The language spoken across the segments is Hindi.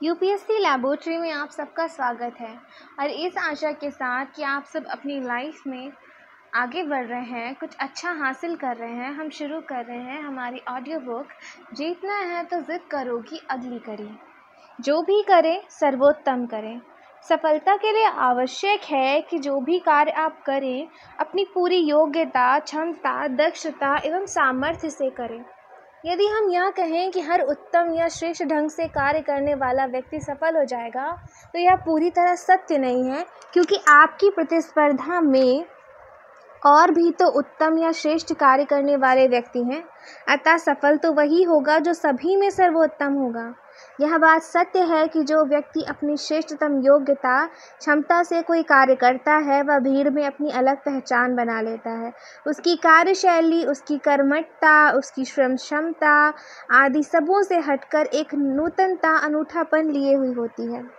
यूपीएससी लैबोरेटरी में आप सबका स्वागत है और इस आशा के साथ कि आप सब अपनी लाइफ में आगे बढ़ रहे हैं, कुछ अच्छा हासिल कर रहे हैं। हम शुरू कर रहे हैं हमारी ऑडियो बुक जीतना है तो जिद करोगी अगली कड़ी। जो भी करें सर्वोत्तम करें। सफलता के लिए आवश्यक है कि जो भी कार्य आप करें अपनी पूरी योग्यता, क्षमता, दक्षता एवं सामर्थ्य से करें। यदि हम यह कहें कि हर उत्तम या श्रेष्ठ ढंग से कार्य करने वाला व्यक्ति सफल हो जाएगा तो यह पूरी तरह सत्य नहीं है, क्योंकि आपकी प्रतिस्पर्धा में और भी तो उत्तम या श्रेष्ठ कार्य करने वाले व्यक्ति हैं। अतः सफल तो वही होगा जो सभी में सर्वोत्तम होगा। यह बात सत्य है कि जो व्यक्ति अपनी श्रेष्ठतम योग्यता, क्षमता से कोई कार्य करता है वह भीड़ में अपनी अलग पहचान बना लेता है। उसकी कार्यशैली, उसकी कर्मठता, उसकी श्रम क्षमता आदि सबों से हटकर एक नूतनता, अनूठापन लिए हुई होती है।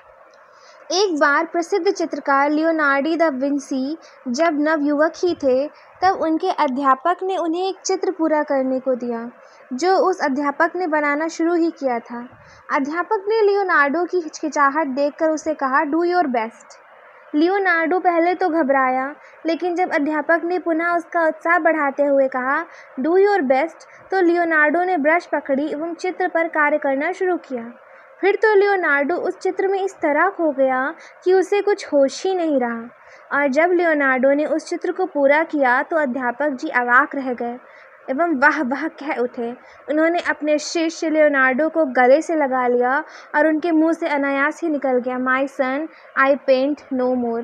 एक बार प्रसिद्ध चित्रकार लियोनार्डो दा विंसी जब नवयुवक ही थे तब उनके अध्यापक ने उन्हें एक चित्र पूरा करने को दिया जो उस अध्यापक ने बनाना शुरू ही किया था। अध्यापक ने लियोनार्डो की हिचकिचाहट देखकर उसे कहा, डू योर बेस्ट। लियोनार्डो पहले तो घबराया, लेकिन जब अध्यापक ने पुनः उसका उत्साह बढ़ाते हुए कहा, डू योर बेस्ट, तो लियोनार्डो ने ब्रश पकड़ी एवं चित्र पर कार्य करना शुरू किया। फिर तो लियोनार्डो उस चित्र में इस तरह खो गया कि उसे कुछ होश ही नहीं रहा। और जब लियोनार्डो ने उस चित्र को पूरा किया तो अध्यापक जी अवाक रह गए एवं वाह वाह कह उठे। उन्होंने अपने शिष्य लियोनार्डो को गले से लगा लिया और उनके मुंह से अनायास ही निकल गया, my son, I paint no more.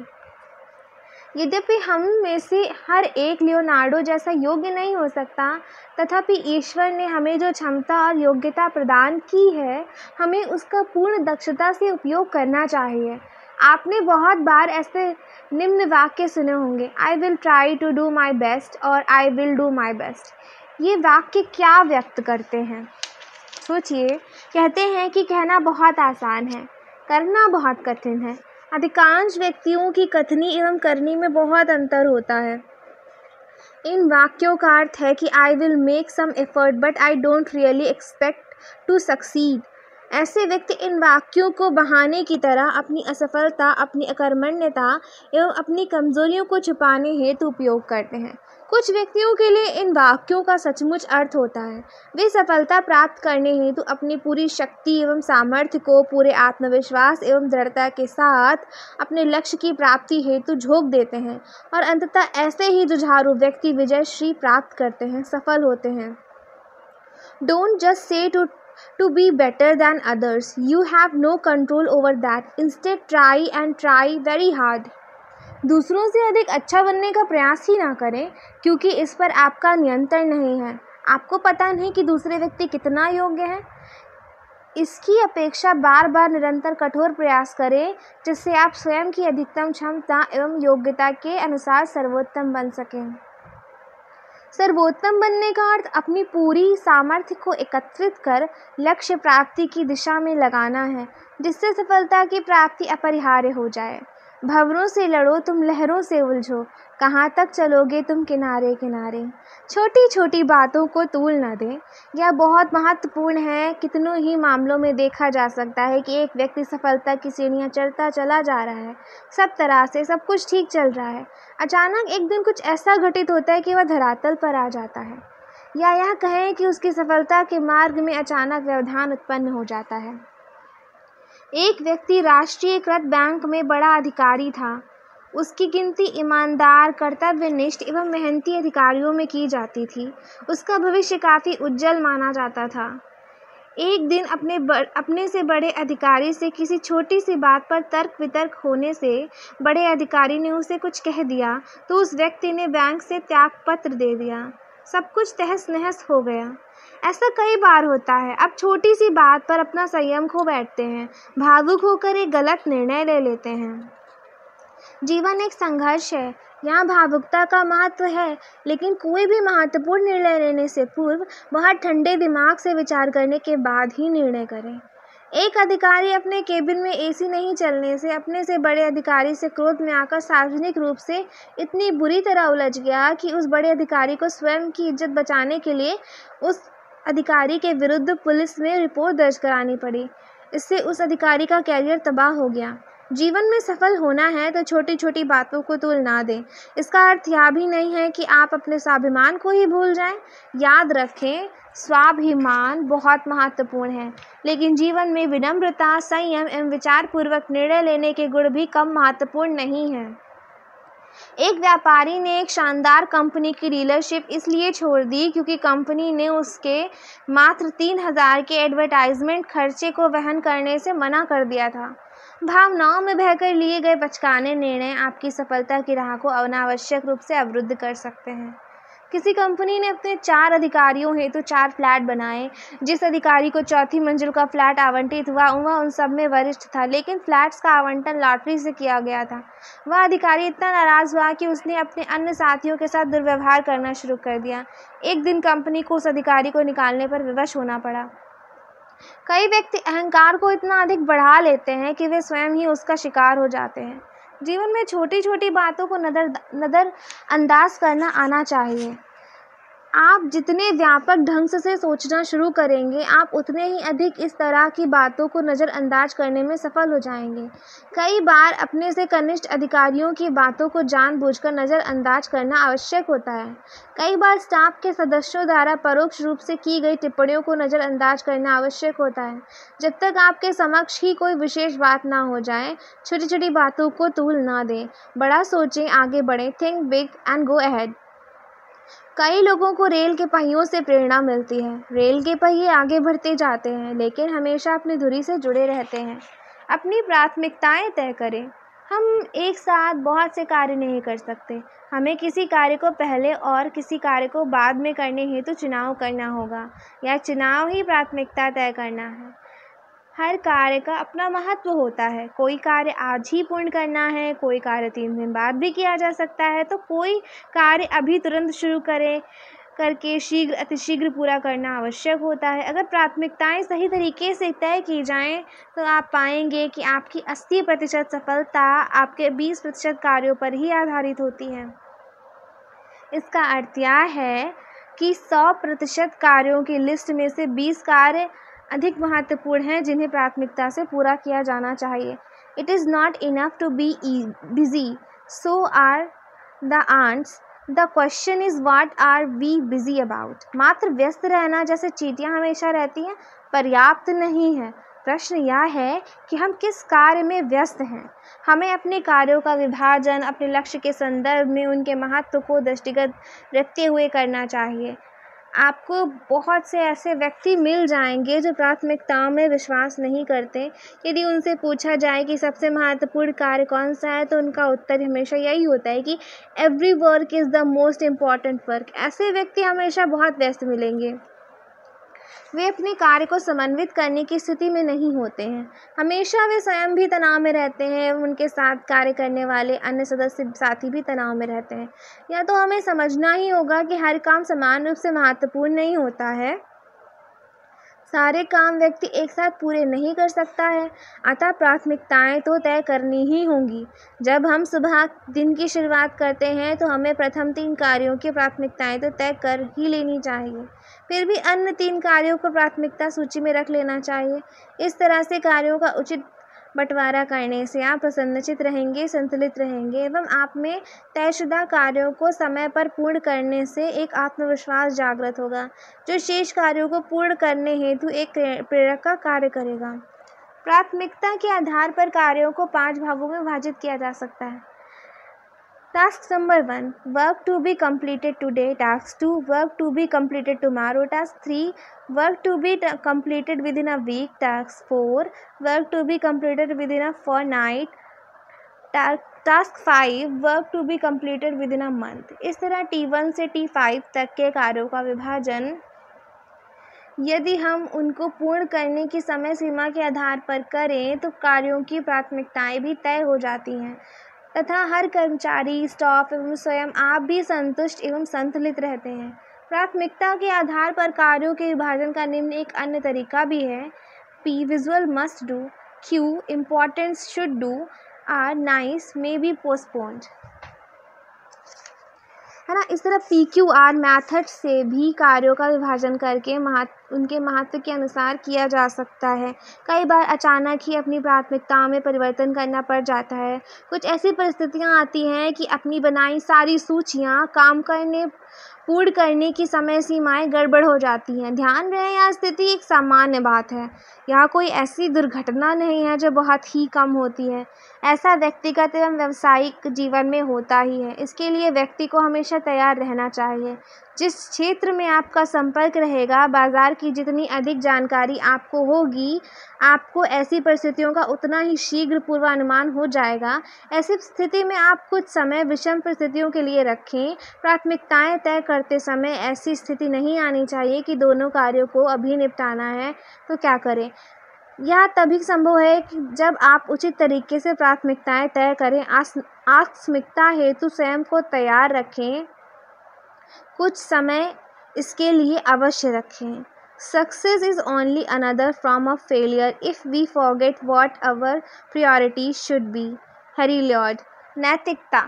यद्यपि हम में से हर एक लियोनार्डो जैसा योग्य नहीं हो सकता, तथापि ईश्वर ने हमें जो क्षमता और योग्यता प्रदान की है हमें उसका पूर्ण दक्षता से उपयोग करना चाहिए। आपने बहुत बार ऐसे निम्न वाक्य सुने होंगे, I will try to do my best और I will do my best. ये वाक्य क्या व्यक्त करते हैं? सोचिए। कहते हैं कि कहना बहुत आसान है, करना बहुत कठिन है। अधिकांश व्यक्तियों की कथनी एवं करनी में बहुत अंतर होता है। इन वाक्यों का अर्थ है कि I will make some effort but I don't really expect to succeed. ऐसे व्यक्ति इन वाक्यों को बहाने की तरह अपनी असफलता, अपनी अकर्मण्यता एवं अपनी कमजोरियों को छुपाने हेतु उपयोग करते हैं। कुछ व्यक्तियों के लिए इन वाक्यों का सचमुच अर्थ होता है। वे सफलता प्राप्त करने हेतु अपनी पूरी शक्ति एवं सामर्थ्य को पूरे आत्मविश्वास एवं दृढ़ता के साथ अपने लक्ष्य की प्राप्ति हेतु झोंक देते हैं और अंततः ऐसे ही जुझारू व्यक्ति विजय श्री प्राप्त करते हैं, सफल होते हैं। Don't just say to be better than others. You have no control over that. Instead, try and try very hard. दूसरों से अधिक अच्छा बनने का प्रयास ही ना करें, क्योंकि इस पर आपका नियंत्रण नहीं है। आपको पता नहीं कि दूसरे व्यक्ति कितना योग्य है। इसकी अपेक्षा बार बार निरंतर कठोर प्रयास करें, जिससे आप स्वयं की अधिकतम क्षमता एवं योग्यता के अनुसार सर्वोत्तम बन सकें। सर्वोत्तम बनने का अर्थ अपनी पूरी सामर्थ्य को एकत्रित कर लक्ष्य प्राप्ति की दिशा में लगाना है, जिससे सफलता की प्राप्ति अपरिहार्य हो जाए। भंवरों से लड़ो तुम लहरों से उलझो, कहाँ तक चलोगे तुम किनारे किनारे। छोटी छोटी बातों को तूल न दें। यह बहुत महत्वपूर्ण है। कितनों ही मामलों में देखा जा सकता है कि एक व्यक्ति सफलता की सीढ़ियाँ चढ़ता चला जा रहा है, सब तरह से सब कुछ ठीक चल रहा है। अचानक एक दिन कुछ ऐसा घटित होता है कि वह धरातल पर आ जाता है, या यह कहें कि उसकी सफलता के मार्ग में अचानक व्यवधान उत्पन्न हो जाता है। एक व्यक्ति राष्ट्रीयकृत बैंक में बड़ा अधिकारी था। उसकी गिनती ईमानदार, कर्तव्यनिष्ठ एवं मेहनती अधिकारियों में की जाती थी। उसका भविष्य काफ़ी उज्जवल माना जाता था। एक दिन अपने से बड़े अधिकारी से किसी छोटी सी बात पर तर्क वितर्क होने से बड़े अधिकारी ने उसे कुछ कह दिया तो उस व्यक्ति ने बैंक से त्यागपत्र दे दिया। सब कुछ तहस नहस हो गया। ऐसा कई बार होता है। अब छोटी सी बात पर अपना संयम खो बैठते हैं, भावुक होकर एक गलत निर्णय ले लेते हैं। जीवन एक संघर्ष है। यहाँ भावुकता का महत्व है, लेकिन कोई भी महत्वपूर्ण निर्णय लेने से पूर्व बहुत ठंडे दिमाग से विचार करने के बाद ही निर्णय करें। एक अधिकारी अपने केबिन में एसी नहीं चलने से अपने से बड़े अधिकारी से क्रोध में आकर सार्वजनिक रूप से इतनी बुरी तरह उलझ गया कि उस बड़े अधिकारी को स्वयं की इज्जत बचाने के लिए उस अधिकारी के विरुद्ध पुलिस में रिपोर्ट दर्ज करानी पड़ी। इससे उस अधिकारी का कैरियर तबाह हो गया। जीवन में सफल होना है तो छोटी छोटी बातों को तूल ना दें। इसका अर्थ यह भी नहीं है कि आप अपने स्वाभिमान को ही भूल जाएं। याद रखें, स्वाभिमान बहुत महत्वपूर्ण है, लेकिन जीवन में विनम्रता, संयम एवं विचारपूर्वक निर्णय लेने के गुण भी कम महत्वपूर्ण नहीं हैं। एक व्यापारी ने एक शानदार कंपनी की डीलरशिप इसलिए छोड़ दी क्योंकि कंपनी ने उसके मात्र 3,000 के एडवर्टाइजमेंट खर्चे को वहन करने से मना कर दिया था। भावनाओं में बहकर लिए गए बचकाने निर्णय आपकी सफलता की राह को अनावश्यक रूप से अवरुद्ध कर सकते हैं। किसी कंपनी ने अपने 4 अधिकारियों हेतु 4 फ्लैट बनाए। जिस अधिकारी को चौथी मंजिल का फ्लैट आवंटित हुआ वह उन सब में वरिष्ठ था, लेकिन फ्लैट्स का आवंटन लॉटरी से किया गया था। वह अधिकारी इतना नाराज हुआ कि उसने अपने अन्य साथियों के साथ दुर्व्यवहार करना शुरू कर दिया। एक दिन कंपनी को उस अधिकारी को निकालने पर विवश होना पड़ा। कई व्यक्ति अहंकार को इतना अधिक बढ़ा लेते हैं कि वे स्वयं ही उसका शिकार हो जाते हैं। जीवन में छोटी छोटी बातों को नज़रअंदाज करना आना चाहिए। आप जितने व्यापक ढंग से सोचना शुरू करेंगे, आप उतने ही अधिक इस तरह की बातों को नज़रअंदाज करने में सफल हो जाएंगे। कई बार अपने से कनिष्ठ अधिकारियों की बातों को जानबूझकर नज़रअंदाज करना आवश्यक होता है। कई बार स्टाफ के सदस्यों द्वारा परोक्ष रूप से की गई टिप्पणियों को नज़रअंदाज करना आवश्यक होता है। जब तक आपके समक्ष ही कोई विशेष बात ना हो जाए, छोटी छोटी बातों को तूल ना दें। बड़ा सोचें, आगे बढ़ें। Think big and go ahead. कई लोगों को रेल के पहियों से प्रेरणा मिलती है। रेल के पहिए आगे बढ़ते जाते हैं, लेकिन हमेशा अपनी धुरी से जुड़े रहते हैं। अपनी प्राथमिकताएं तय करें। हम एक साथ बहुत से कार्य नहीं कर सकते। हमें किसी कार्य को पहले और किसी कार्य को बाद में करने हेतु चुनाव करना होगा। यह चुनाव ही प्राथमिकता तय करना है। हर कार्य का अपना महत्व होता है। कोई कार्य आज ही पूर्ण करना है, कोई कार्य 3 दिन बाद भी किया जा सकता है, तो कोई कार्य अभी तुरंत शुरू करके अतिशीघ्र पूरा करना आवश्यक होता है। अगर प्राथमिकताएं सही तरीके से तय की जाएं, तो आप पाएंगे कि आपकी 80% सफलता आपके 20% कार्यों पर ही आधारित होती है। इसका अर्थ यह है कि 100% कार्यों की लिस्ट में से 20 कार्य अधिक महत्वपूर्ण हैं जिन्हें प्राथमिकता से पूरा किया जाना चाहिए। It is not enough to be busy, so are the ants. The question is what are we busy about. मात्र व्यस्त रहना जैसे चींटियां हमेशा रहती हैं पर्याप्त नहीं है। प्रश्न यह है कि हम किस कार्य में व्यस्त हैं। हमें अपने कार्यों का विभाजन अपने लक्ष्य के संदर्भ में उनके महत्व को दृष्टिगत रखते हुए करना चाहिए। आपको बहुत से ऐसे व्यक्ति मिल जाएंगे जो प्राथमिकताओं में विश्वास नहीं करते। यदि उनसे पूछा जाए कि सबसे महत्वपूर्ण कार्य कौन सा है, तो उनका उत्तर हमेशा यही होता है कि every work is the most important work. ऐसे व्यक्ति हमेशा बहुत व्यस्त मिलेंगे। वे अपने कार्य को समन्वित करने की स्थिति में नहीं होते हैं। हमेशा वे स्वयं भी तनाव में रहते हैं, उनके साथ कार्य करने वाले अन्य साथी भी तनाव में रहते हैं। या तो हमें समझना ही होगा कि हर काम समान रूप से महत्वपूर्ण नहीं होता है। सारे काम व्यक्ति एक साथ पूरे नहीं कर सकता है, अतः प्राथमिकताएं तो तय करनी ही होंगी। जब हम सुबह दिन की शुरुआत करते हैं तो हमें प्रथम 3 कार्यों की प्राथमिकताएं तो तय कर ही लेनी चाहिए। फिर भी अन्य 3 कार्यों को प्राथमिकता सूची में रख लेना चाहिए। इस तरह से कार्यों का उचित बंटवारा करने से आप प्रसन्नचित्त रहेंगे, संतुलित रहेंगे एवं आप में तयशुदा कार्यों को समय पर पूर्ण करने से एक आत्मविश्वास जागृत होगा, जो शेष कार्यों को पूर्ण करने हेतु एक प्रेरक का कार्य करेगा। प्राथमिकता के आधार पर कार्यों को 5 भागों में विभाजित किया जा सकता है। Task number 1, work to be completed today. Task 2, work to be completed tomorrow. Task 3, work to be completed within a week. Task 4, work to be completed within a fortnight. Task 5, work to be completed within a month. इस तरह T1 से T5 तक के कार्यों का विभाजन यदि हम उनको पूर्ण करने की समय सीमा के आधार पर करें तो कार्यों की प्राथमिकताएं भी तय हो जाती हैं तथा हर कर्मचारी, स्टाफ एवं स्वयं आप भी संतुष्ट एवं संतुलित रहते हैं। प्राथमिकता के आधार पर कार्यों के विभाजन का निम्न एक अन्य तरीका भी है। P, visual must do. Q, importance should do. R, nice may be postponed. है ना। इस तरह PQR मेथड से भी कार्यों का विभाजन करके उनके महत्व के अनुसार किया जा सकता है। कई बार अचानक ही अपनी प्राथमिकताओं में परिवर्तन करना पड़ जाता है। कुछ ऐसी परिस्थितियां आती हैं कि अपनी बनाई सारी सूचियां पूर्ण करने की समय सीमाएं गड़बड़ हो जाती हैं। ध्यान रहे, यह स्थिति एक सामान्य बात है। यह कोई ऐसी दुर्घटना नहीं है जो बहुत ही कम होती है। ऐसा व्यक्तिगत एवं व्यावसायिक जीवन में होता ही है। इसके लिए व्यक्ति को हमेशा तैयार रहना चाहिए। जिस क्षेत्र में आपका संपर्क रहेगा, बाजार की जितनी अधिक जानकारी आपको होगी, आपको ऐसी परिस्थितियों का उतना ही शीघ्र पूर्वानुमान हो जाएगा। ऐसी स्थिति में आप कुछ समय विषम परिस्थितियों के लिए रखें। प्राथमिकताएं तय करते समय ऐसी स्थिति नहीं आनी चाहिए कि दोनों कार्यों को अभी निपटाना है तो क्या करें। यह तभी संभव है कि जब आप उचित तरीके से प्राथमिकताएं तय करें। आकस्मिकता हेतु स्वयं को तैयार रखें, कुछ समय इसके लिए अवश्य रखें। Success is only another form of failure if we forget what our priorities should be. Harry Lord. नैतिकता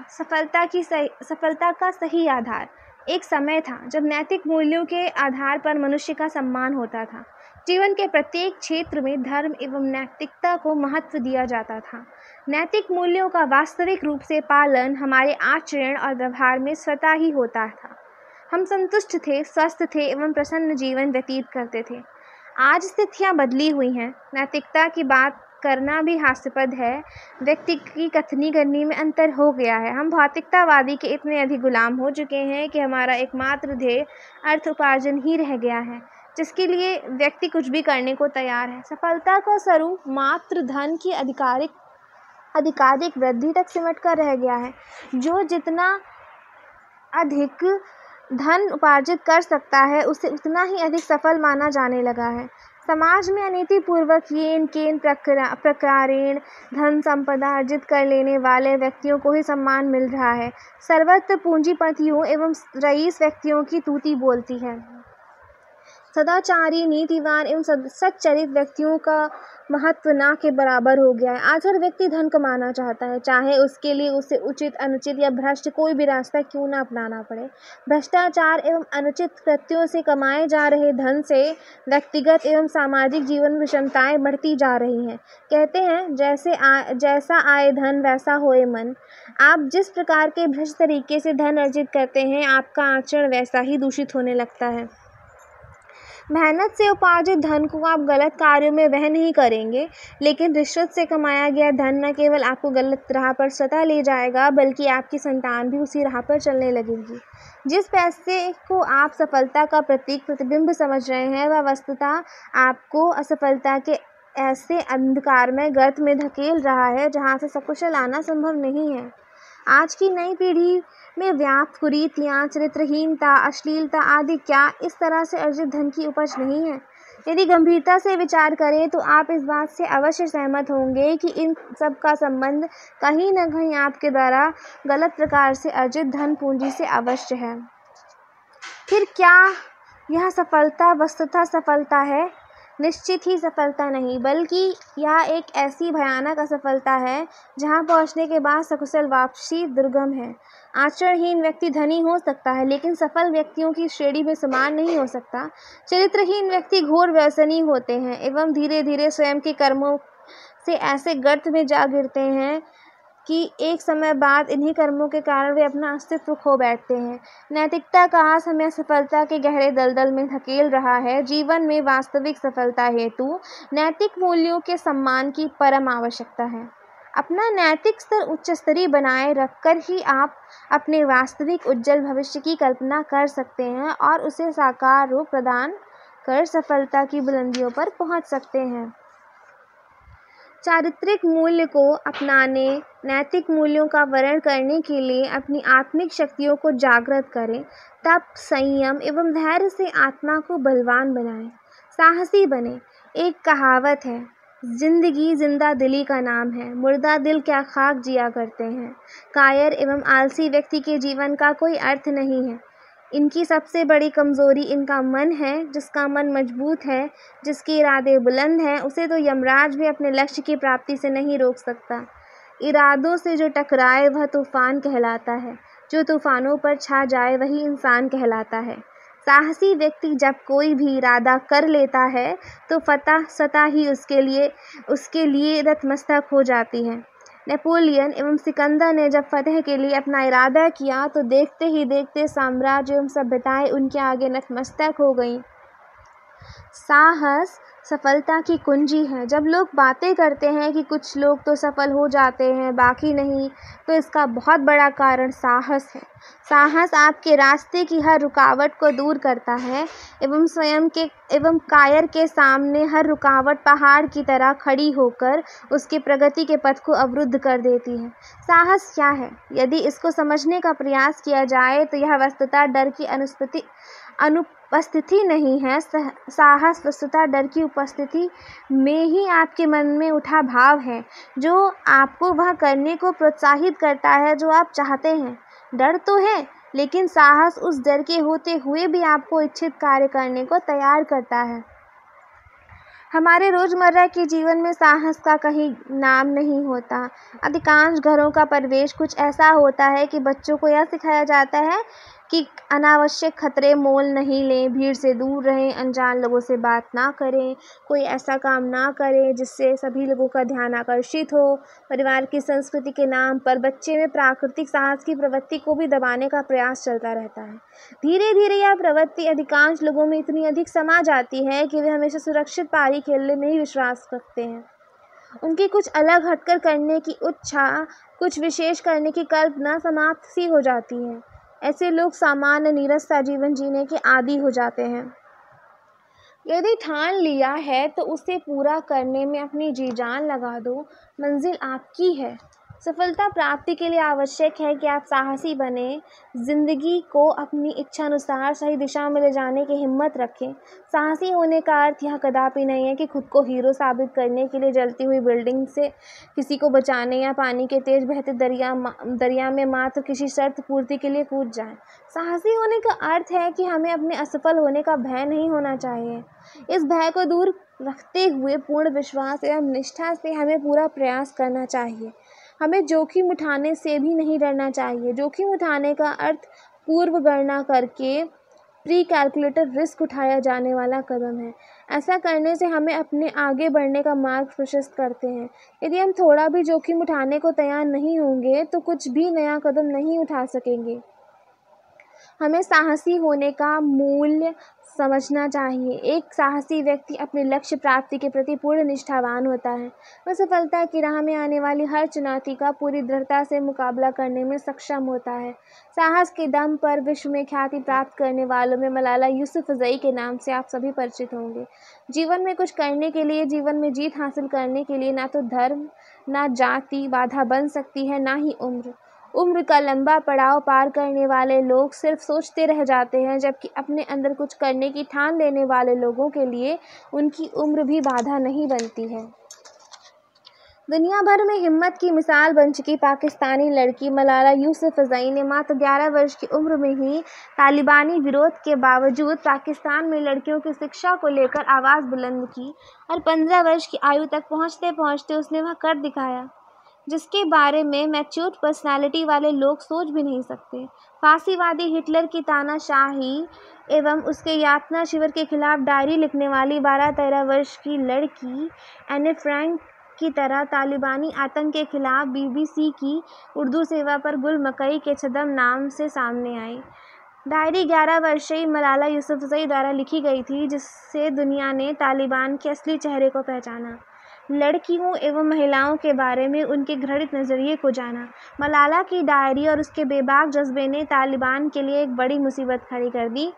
सफलता का सही आधार। एक समय था जब नैतिक मूल्यों के आधार पर मनुष्य का सम्मान होता था। जीवन के प्रत्येक क्षेत्र में धर्म एवं नैतिकता को महत्व दिया जाता था। नैतिक मूल्यों का वास्तविक रूप से पालन हमारे आचरण और व्यवहार में स्वतः ही होता था। हम संतुष्ट थे, स्वस्थ थे एवं प्रसन्न जीवन व्यतीत करते थे। आज स्थितियां बदली हुई हैं। नैतिकता की बात करना भी हास्यास्पद है। व्यक्ति की कथनी करनी में अंतर हो गया है। हम भौतिकतावादी के इतने अधिक गुलाम हो चुके हैं कि हमारा एकमात्र ध्येय अर्थ उपार्जन ही रह गया है, जिसके लिए व्यक्ति कुछ भी करने को तैयार है। सफलता का स्वरूप मात्र धन की अधिकारिक वृद्धि तक सिमट कर रह गया है। जो जितना अधिक धन उपार्जित कर सकता है, उसे उतना ही अधिक सफल माना जाने लगा है। समाज में अनीतिपूर्वक केन प्रकारेण धन संपदा अर्जित कर लेने वाले व्यक्तियों को ही सम्मान मिल रहा है। सर्वत्र पूंजीपतियों एवं रईस व्यक्तियों की तूती बोलती है। सदाचारी, नीतिवान एवं सच्चरित व्यक्तियों का महत्व ना के बराबर हो गया है। आज हर व्यक्ति धन कमाना चाहता है, चाहे उसके लिए उसे उचित, अनुचित या भ्रष्ट कोई भी रास्ता क्यों न अपनाना पड़े। भ्रष्टाचार एवं अनुचित कृत्यों से कमाए जा रहे धन से व्यक्तिगत एवं सामाजिक जीवन में विषमताएं बढ़ती जा रही हैं। कहते हैं, जैसा आए धन वैसा होए मन। आप जिस प्रकार के भ्रष्ट तरीके से धन अर्जित करते हैं, आपका आचरण वैसा ही दूषित होने लगता है। मेहनत से उपार्जित धन को आप गलत कार्यों में व्यय नहीं करेंगे, लेकिन रिश्वत से कमाया गया धन न केवल आपको गलत राह पर स्वतः ले जाएगा, बल्कि आपकी संतान भी उसी राह पर चलने लगेगी। जिस पैसे को आप सफलता का प्रतिबिंब समझ रहे हैं, वह वस्तुतः आपको असफलता के ऐसे अंधकारमय गर्त में धकेल रहा है जहाँ से सकुशल आना संभव नहीं है। आज की नई पीढ़ी में व्याप्त कुरीतियाँ, चरित्रहीनता, अश्लीलता आदि क्या इस तरह से अर्जित धन की उपज नहीं है? यदि गंभीरता से विचार करें तो आप इस बात से अवश्य सहमत होंगे कि इन सब का संबंध कहीं न कहीं आपके द्वारा गलत प्रकार से अर्जित धन पूंजी से अवश्य है। फिर क्या यह सफलता वस्तुतः सफलता है? निश्चित ही सफलता नहीं, बल्कि यह एक ऐसी भयानक असफलता है जहां पहुंचने के बाद सकुशल वापसी दुर्गम है। आचरणहीन व्यक्ति धनी हो सकता है, लेकिन सफल व्यक्तियों की श्रेणी में समान नहीं हो सकता। चरित्रहीन व्यक्ति घोर व्यसनी होते हैं एवं धीरे धीरे स्वयं के कर्मों से ऐसे गर्त में जा गिरते हैं कि एक समय बाद इन्हीं कर्मों के कारण वे अपना अस्तित्व खो बैठते हैं। नैतिकता का आस हमें सफलता के गहरे दलदल में धकेल रहा है। जीवन में वास्तविक सफलता हेतु नैतिक मूल्यों के सम्मान की परम आवश्यकता है। अपना नैतिक स्तर उच्च स्तरीय बनाए रखकर ही आप अपने वास्तविक उज्जवल भविष्य की कल्पना कर सकते हैं और उसे साकार रूप प्रदान कर सफलता की बुलंदियों पर पहुंच सकते हैं। चारित्रिक मूल्य को अपनाने, नैतिक मूल्यों का वर्ण करने के लिए अपनी आत्मिक शक्तियों को जागृत करें। तप, संयम एवं धैर्य से आत्मा को बलवान बनाएं, साहसी बने। एक कहावत है, जिंदगी जिंदा दिली का नाम है, मुर्दा दिल क्या खाक जिया करते हैं। कायर एवं आलसी व्यक्ति के जीवन का कोई अर्थ नहीं है। इनकी सबसे बड़ी कमज़ोरी इनका मन है। जिसका मन मजबूत है, जिसके इरादे बुलंद हैं, उसे तो यमराज भी अपने लक्ष्य की प्राप्ति से नहीं रोक सकता। इरादों से जो टकराए वह तूफान कहलाता है। जो तूफानों पर छा जाए वही इंसान कहलाता है। साहसी व्यक्ति जब कोई भी इरादा कर लेता है तो फतह सतह ही उसके लिए नतमस्तक हो जाती है। नेपोलियन एवं सिकंदर ने जब फतह के लिए अपना इरादा किया तो देखते ही देखते साम्राज्य एवं सभ्यताएं उनके आगे नतमस्तक हो गईं। साहस सफलता की कुंजी है। जब लोग बातें करते हैं कि कुछ लोग तो सफल हो जाते हैं बाकी नहीं, तो इसका बहुत बड़ा कारण साहस है। साहस आपके रास्ते की हर रुकावट को दूर करता है एवं कायर के सामने हर रुकावट पहाड़ की तरह खड़ी होकर उसकी प्रगति के पथ को अवरुद्ध कर देती है। साहस क्या है? यदि इसको समझने का प्रयास किया जाए तो यह वस्तुतः डर की अनुपस्थिति नहीं है। साहस वस्तुतः डर की उपस्थिति में ही आपके मन में उठा भाव है, जो आपको वह करने को प्रोत्साहित करता है जो आप चाहते हैं। डर तो है, लेकिन साहस उस डर के होते हुए भी आपको इच्छित कार्य करने को तैयार करता है। हमारे रोज़मर्रा के जीवन में साहस का कहीं नाम नहीं होता। अधिकांश घरों का परिवेश कुछ ऐसा होता है कि बच्चों को यह सिखाया जाता है कि अनावश्यक खतरे मोल नहीं लें, भीड़ से दूर रहें, अनजान लोगों से बात ना करें, कोई ऐसा काम ना करें जिससे सभी लोगों का ध्यान आकर्षित हो। परिवार की संस्कृति के नाम पर बच्चे में प्राकृतिक साहस की प्रवृत्ति को भी दबाने का प्रयास चलता रहता है। धीरे धीरे यह प्रवृत्ति अधिकांश लोगों में इतनी अधिक समा जाती है कि वे हमेशा सुरक्षित पारी खेलने में ही विश्वास रखते हैं। उनकी कुछ अलग हटकर करने की इच्छा, कुछ विशेष करने की कल्पना समाप्त सी हो जाती है। ऐसे लोग सामान्य नीरस सा जीवन जीने के आदी हो जाते हैं। यदि ठान लिया है तो उसे पूरा करने में अपनी जी जान लगा दो। मंजिल आपकी है। सफलता प्राप्ति के लिए आवश्यक है कि आप साहसी बने, जिंदगी को अपनी इच्छानुसार सही दिशा में ले जाने की हिम्मत रखें। साहसी होने का अर्थ यह कदापि नहीं है कि खुद को हीरो साबित करने के लिए जलती हुई बिल्डिंग से किसी को बचाने या पानी के तेज बहते दरिया में मात्र किसी शर्त पूर्ति के लिए कूद जाएं। साहसी होने का अर्थ है कि हमें अपने असफल होने का भय नहीं होना चाहिए। इस भय को दूर रखते हुए पूर्ण विश्वास एवं निष्ठा से हमें पूरा प्रयास करना चाहिए। हमें जोखिम उठाने से भी नहीं डरना चाहिए। जोखिम उठाने का अर्थ पूर्व गणना करके प्री कैलकुलेटेड रिस्क उठाया जाने वाला कदम है। ऐसा करने से हमें अपने आगे बढ़ने का मार्ग प्रशस्त करते हैं। यदि हम थोड़ा भी जोखिम उठाने को तैयार नहीं होंगे तो कुछ भी नया कदम नहीं उठा सकेंगे। हमें साहसी होने का मूल्य समझना चाहिए। एक साहसी व्यक्ति अपने लक्ष्य प्राप्ति के प्रति पूर्ण निष्ठावान होता है। वह सफलता की राह में आने वाली हर चुनौती का पूरी दृढ़ता से मुकाबला करने में सक्षम होता है। साहस के दम पर विश्व में ख्याति प्राप्त करने वालों में मलाला यूसुफजई के नाम से आप सभी परिचित होंगे। जीवन में कुछ करने के लिए, जीवन में जीत हासिल करने के लिए ना तो धर्म, ना जाति बाधा बन सकती है, ना ही उम्र। उम्र का लंबा पड़ाव पार करने वाले लोग सिर्फ सोचते रह जाते हैं, जबकि अपने अंदर कुछ करने की ठान लेने वाले लोगों के लिए उनकी उम्र भी बाधा नहीं बनती है। दुनिया भर में हिम्मत की मिसाल बन चुकी पाकिस्तानी लड़की मलाला यूसुफजई ने मात्र 11 वर्ष की उम्र में ही तालिबानी विरोध के बावजूद पाकिस्तान में लड़कियों की शिक्षा को लेकर आवाज़ बुलंद की और 15 वर्ष की आयु तक पहुंचते पहुंचते उसने वह कर दिखाया जिसके बारे में मैच्योर्ड पर्सनालिटी वाले लोग सोच भी नहीं सकते। फांसीवादी हिटलर की तानाशाही एवं उसके यातना शिविर के खिलाफ डायरी लिखने वाली 12-13 वर्ष की लड़की एने फ्रैंक की तरह तालिबानी आतंक के खिलाफ BBC की उर्दू सेवा पर गुल मकई के छदम नाम से सामने आई। डायरी 11 वर्षीय मलाला यूसुफजई द्वारा लिखी गई थी, जिससे दुनिया ने तालिबान के असली चेहरे को पहचाना, लड़कियों एवं महिलाओं के बारे में उनके घृणित नज़रिए को जाना। मलाला की डायरी और उसके बेबाक जज्बे ने तालिबान के लिए एक बड़ी मुसीबत खड़ी कर दी।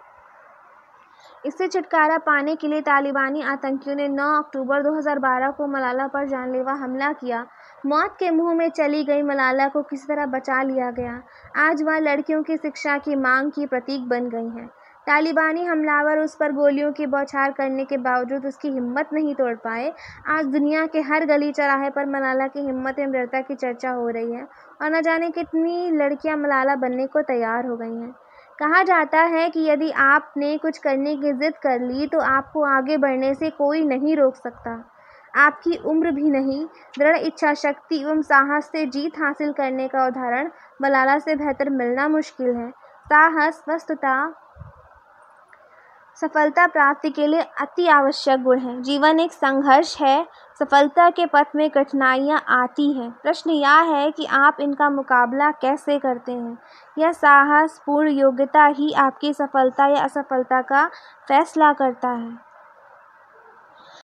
इससे छुटकारा पाने के लिए तालिबानी आतंकियों ने 9 अक्टूबर 2012 को मलाला पर जानलेवा हमला किया। मौत के मुंह में चली गई मलाला को किसी तरह बचा लिया गया। आज वह लड़कियों की शिक्षा की मांग की प्रतीक बन गई हैं। तालिबानी हमलावर उस पर गोलियों की बौछार करने के बावजूद उसकी हिम्मत नहीं तोड़ पाए। आज दुनिया के हर गली चौराहे पर मलाला की हिम्मत एवं दृढ़ता की चर्चा हो रही है और न जाने कितनी लड़कियां मलाला बनने को तैयार हो गई हैं। कहा जाता है कि यदि आपने कुछ करने की जिद कर ली तो आपको आगे बढ़ने से कोई नहीं रोक सकता। आपकी उम्र भी नहीं। दृढ़ इच्छा शक्ति एवं साहस से जीत हासिल करने का उदाहरण मलाला से बेहतर मिलना मुश्किल है। साहस वस्तुतः सफलता प्राप्ति के लिए अति आवश्यक गुण है। जीवन एक संघर्ष है। सफलता के पथ में कठिनाइयाँ आती हैं। प्रश्न यह है कि आप इनका मुकाबला कैसे करते हैं। यह साहस पूर्ण योग्यता ही आपकी सफलता या असफलता का फैसला करता है।